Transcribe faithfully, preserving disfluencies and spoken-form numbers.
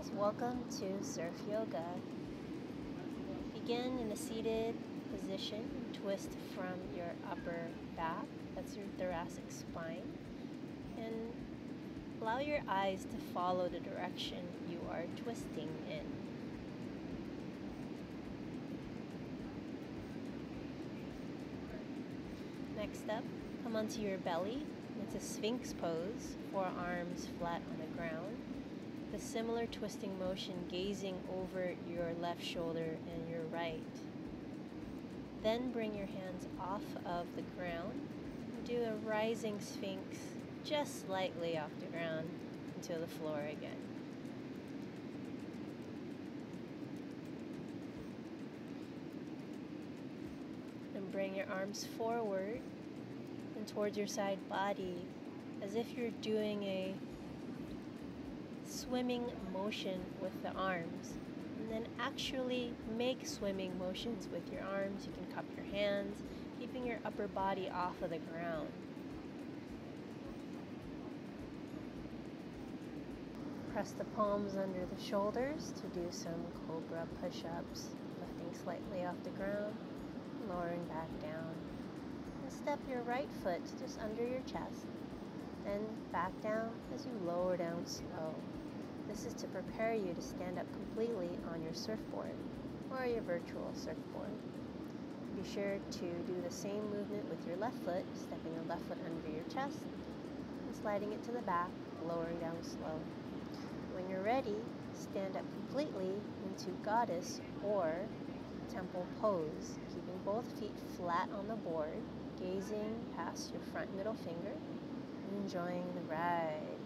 guys, welcome to Surf Yoga. Begin in a seated position. Twist from your upper back, that's your thoracic spine, and allow your eyes to follow the direction you are twisting in. Next up, come onto your belly. It's a Sphinx pose, forearms flat on the ground. A similar twisting motion, gazing over your left shoulder and your right. Then bring your hands off of the ground and do a rising Sphinx just slightly off the ground into the floor again. And bring your arms forward and towards your side body as if you're doing a swimming motion with the arms, and then actually make swimming motions with your arms. You can cup your hands, keeping your upper body off of the ground. Press the palms under the shoulders to do some cobra push-ups, lifting slightly off the ground, lowering back down. And step your right foot just under your chest, then back down as you lower down slow. This is to prepare you to stand up completely on your surfboard or your virtual surfboard. Be sure to do the same movement with your left foot, stepping the left foot under your chest and sliding it to the back, lowering down slow. When you're ready, stand up completely into goddess or temple pose, keeping both feet flat on the board, gazing past your front middle finger, and enjoying the ride.